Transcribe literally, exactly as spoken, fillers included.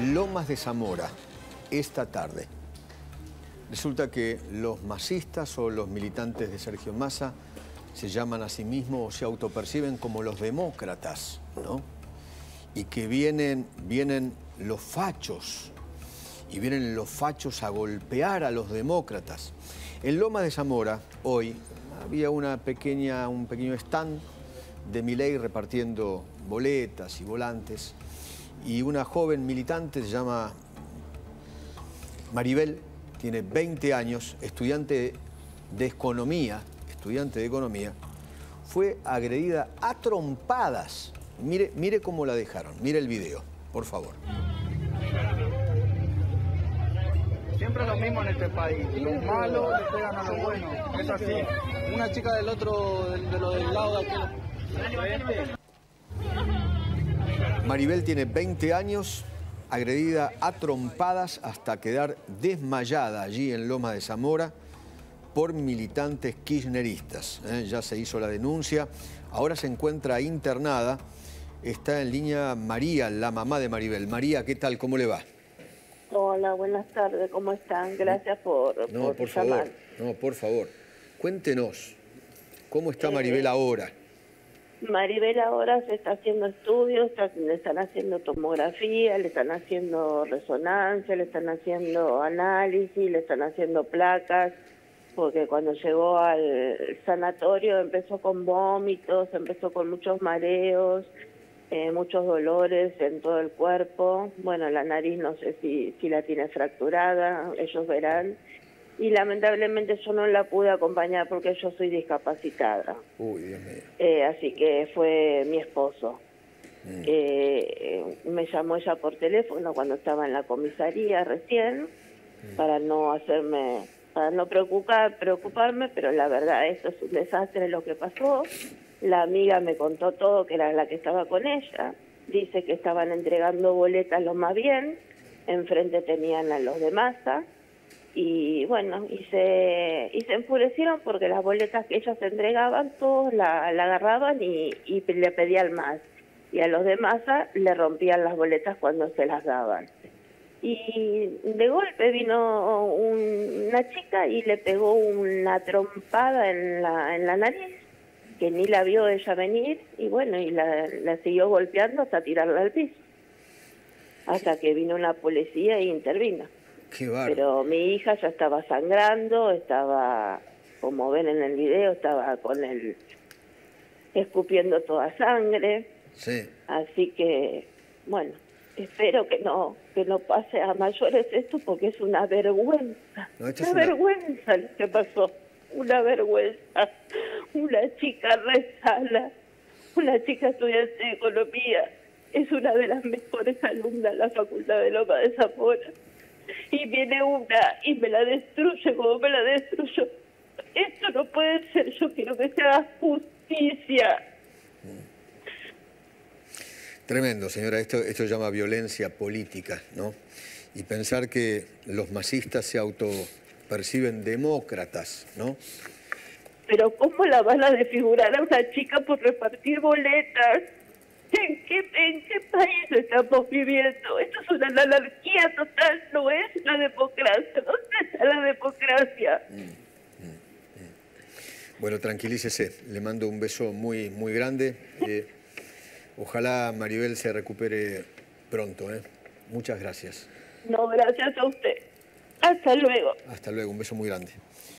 Lomas de Zamora, esta tarde. Resulta que los masistas o los militantes de Sergio Massa se llaman a sí mismos o se autoperciben como los demócratas, ¿no? Y que vienen, vienen los fachos, y vienen los fachos a golpear a los demócratas. En Lomas de Zamora, hoy, había una pequeña, un pequeño stand de Milei repartiendo boletas y volantes, y una joven militante se llama Maribel, tiene veinte años, estudiante de economía, estudiante de economía, fue agredida a trompadas. Mire, mire cómo la dejaron, mire el video, por favor. Siempre lo mismo en este país, los malos le pegan a los buenos, es así. Una chica del otro, de, de lo del lado de aquel. Maribel tiene veinte años, agredida a trompadas hasta quedar desmayada allí en Lomas de Zamora por militantes kirchneristas. ¿eh? Ya se hizo la denuncia, ahora se encuentra internada. Está en línea María, la mamá de Maribel. María, ¿qué tal? ¿Cómo le va? Hola, buenas tardes, ¿cómo están? Gracias por, no, por, por llamar. favor, no, por favor. Cuéntenos, ¿cómo está Eh, Maribel ahora? Maribel ahora se está haciendo estudios, está- le están haciendo tomografía, le están haciendo resonancia, le están haciendo análisis, le están haciendo placas, porque cuando llegó al sanatorio empezó con vómitos, empezó con muchos mareos, eh, muchos dolores en todo el cuerpo. Bueno, la nariz no sé si, si la tiene fracturada, ellos verán. Y lamentablemente yo no la pude acompañar porque yo soy discapacitada. Uy, Dios mío. Eh, así que fue mi esposo. Mm. Eh, me llamó ella por teléfono cuando estaba en la comisaría recién, Mm. para no hacerme, para no preocupar, preocuparme, pero la verdad esto es un desastre lo que pasó. La amiga me contó todo, que era la que estaba con ella. Dice que estaban entregando boletas lo más bien, enfrente tenían a los de Massa. Y bueno, y se, y se enfurecieron porque las boletas que ellas entregaban, todos la, la agarraban y, y le pedían más. Y a los de Massa le rompían las boletas cuando se las daban. Y de golpe vino un- una chica y le pegó una trompada en la, en la nariz, que ni la vio ella venir, y bueno, y la, la siguió golpeando hasta tirarla al piso. Hasta que vino una policía e intervino. Qué bárbaro. Pero mi hija ya estaba sangrando, estaba, como ven en el video, estaba con el escupiendo toda sangre. Sí. Así que, bueno, espero que no que no pase a mayores esto porque es una vergüenza. No, esto una, es una- vergüenza lo que pasó. Una vergüenza. Una chica rezala, una chica estudiante de economía, es una de las mejores alumnas de la Facultad de Lomas de Zamora. Y viene una y me la destruye como me la destruyó. Esto no puede ser, yo quiero que se haga justicia. Tremendo, señora. Esto, esto llama violencia política, ¿no? Y pensar que los masistas se autoperciben demócratas, ¿no? Pero ¿cómo la van a desfigurar a una chica por repartir boletas? ¿En qué, en qué país estamos viviendo? Esto es una anarquía total, no es una democracia. ¿Dónde está la democracia? Bueno, tranquilícese. Le mando un beso muy, muy grande. Eh, ojalá Maribel se recupere pronto, ¿eh? Muchas gracias. No, gracias a usted. Hasta luego. Hasta luego. Un beso muy grande.